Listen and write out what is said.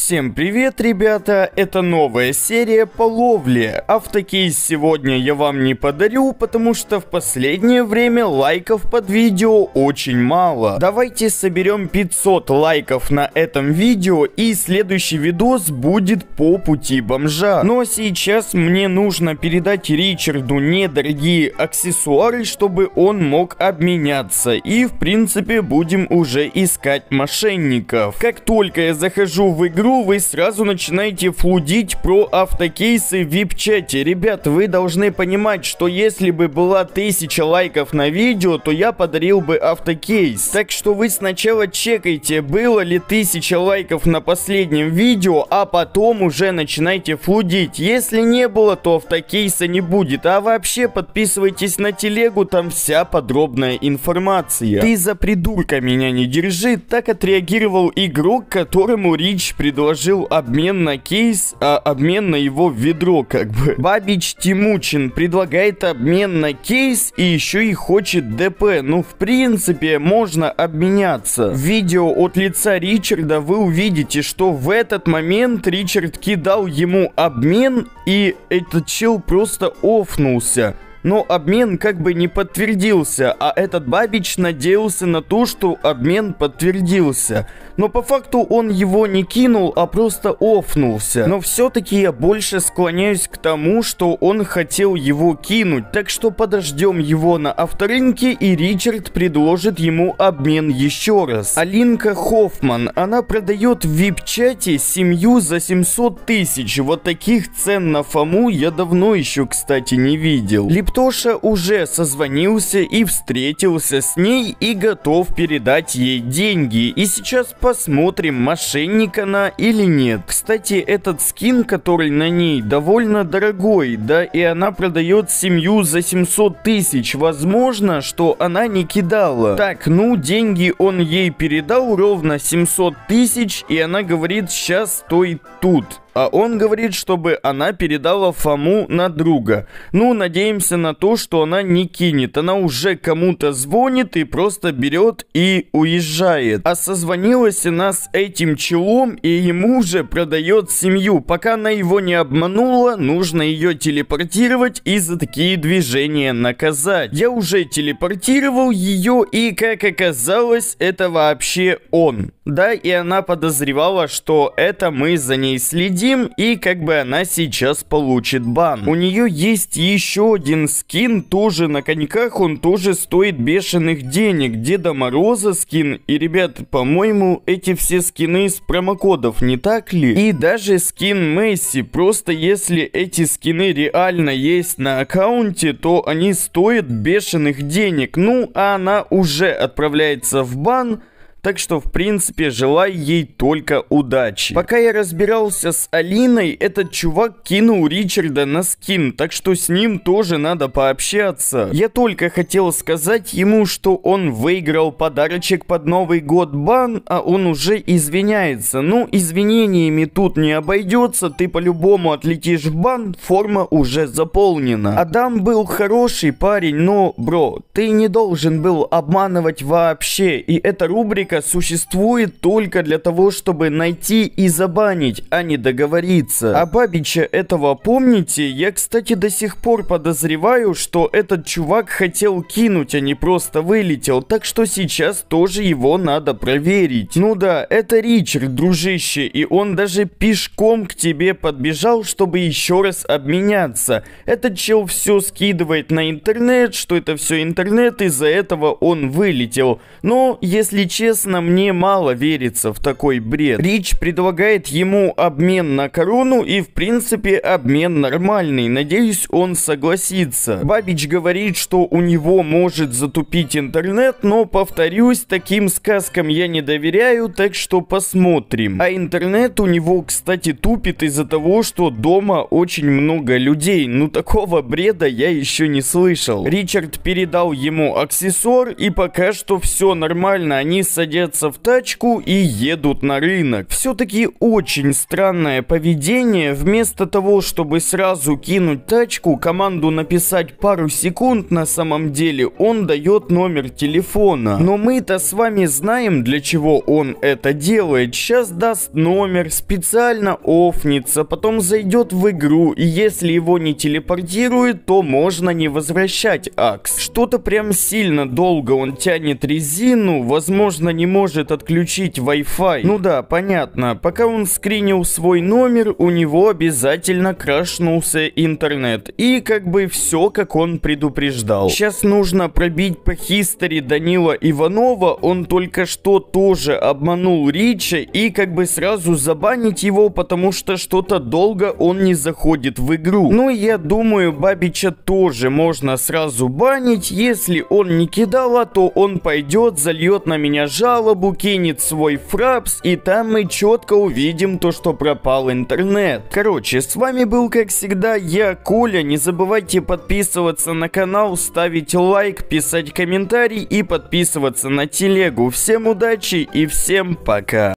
Всем привет, ребята, это новая серия по ловле. Автокейс сегодня я вам не подарю, потому что в последнее время лайков под видео очень мало. Давайте соберем 500 лайков на этом видео, и следующий видос будет по пути бомжа. Ну а сейчас мне нужно передать Ричарду недорогие аксессуары, чтобы он мог обменяться. И в принципе будем уже искать мошенников. Как только я захожу в игру, вы сразу начинаете флудить про автокейсы в VIP-чате. Ребят, вы должны понимать, что если бы была 1000 лайков на видео, то я подарил бы автокейс. Так что вы сначала чекайте, было ли 1000 лайков на последнем видео, а потом уже начинайте флудить. Если не было, то автокейса не будет. А вообще подписывайтесь на телегу, там вся подробная информация. Ты за придурка меня не держи, так отреагировал игрок, которому Рич предложил обмен на кейс, а обмен на его ведро как бы. Бабич Тимучин предлагает обмен на кейс и еще и хочет ДП. Ну, в принципе, можно обменяться. В видео от лица Ричарда вы увидите, что в этот момент Ричард кидал ему обмен, и этот чел просто офнулся. Но обмен как бы не подтвердился, а этот Бабич надеялся на то, что обмен подтвердился. Но по факту он его не кинул, а просто офнулся. Но все-таки я больше склоняюсь к тому, что он хотел его кинуть. Так что подождем его на авторынке, и Ричард предложит ему обмен еще раз. Алинка Хоффман, она продает в VIP-чате семью за 700 тысяч. Вот таких цен на Фому я давно еще, кстати, не видел. Липтоша уже созвонился и встретился с ней и готов передать ей деньги. И сейчас посмотрим, мошенник она или нет. Кстати, этот скин, который на ней, довольно дорогой, да, и она продает семью за 700 тысяч. Возможно, что она не кидала. Так, ну, деньги он ей передал, ровно 700 тысяч, и она говорит, сейчас стой тут. А он говорит, чтобы она передала Фому на друга. Ну, надеемся на то, что она не кинет. Она уже кому-то звонит и просто берет и уезжает. А созвонилась она с этим челом, и ему уже продает семью. Пока она его не обманула, нужно ее телепортировать и за такие движения наказать. Я уже телепортировал ее, и как оказалось, это вообще он. Да, и она подозревала, что это мы за ней следим, и как бы она сейчас получит бан. У нее есть еще один скин, тоже на коньках, он тоже стоит бешеных денег. Деда Мороза скин, и, ребят, по-моему, эти все скины с промокодов, не так ли? И даже скин Месси, просто если эти скины реально есть на аккаунте, то они стоят бешеных денег. Ну, а она уже отправляется в бан. Так что, в принципе, желаю ей только удачи. Пока я разбирался с Алиной, этот чувак кинул Ричарда на скин, так что с ним тоже надо пообщаться. Я только хотел сказать ему, что он выиграл подарочек под Новый год бан, а он уже извиняется. Ну, извинениями тут не обойдется, ты по-любому отлетишь в бан, форма уже заполнена. Адам был хороший парень, но, бро, ты не должен был обманывать вообще, и эта рубрика существует только для того, чтобы найти и забанить, а не договориться. А Бабича этого помните? Я, кстати, до сих пор подозреваю, что этот чувак хотел кинуть, а не просто вылетел, так что сейчас тоже его надо проверить. Ну да, это Ричард, дружище, и он даже пешком к тебе подбежал, чтобы еще раз обменяться. Этот чел все скидывает на интернет, что это все интернет, из-за этого он вылетел. Но, если честно, мне мало верится в такой бред. Рич предлагает ему обмен на корону, и в принципе обмен нормальный. Надеюсь, он согласится. Бабич говорит, что у него может затупить интернет, но, повторюсь, таким сказкам я не доверяю, так что посмотрим. А интернет у него, кстати, тупит из-за того, что дома очень много людей. Ну, такого бреда я еще не слышал. Ричард передал ему аксессуар, и пока что все нормально. Они садятся садятся в тачку и едут на рынок. Все-таки очень странное поведение. Вместо того, чтобы сразу кинуть тачку, команду написать пару секунд, на самом деле он дает номер телефона. Но мы-то с вами знаем, для чего он это делает. Сейчас даст номер, специально офнется, потом зайдет в игру, и если его не телепортирует, то можно не возвращать акс. Что-то прям сильно долго он тянет резину, возможно, не может отключить Wi-Fi. Ну да, понятно, пока он скринил свой номер, у него обязательно крашнулся интернет. И как бы все, как он предупреждал. Сейчас нужно пробить по хистори Данила Иванова, он только что тоже обманул Рича, и как бы сразу забанить его, потому что что-то долго он не заходит в игру. Ну, я думаю, Бабича тоже можно сразу банить. Если он не кидала, то он пойдет, зальет на меня жалобу, кинет свой фрапс, и там мы четко увидим то, что пропал интернет. Короче, с вами был, как всегда, я, Коля. Не забывайте подписываться на канал, ставить лайк, писать комментарий и подписываться на телегу. Всем удачи и всем пока.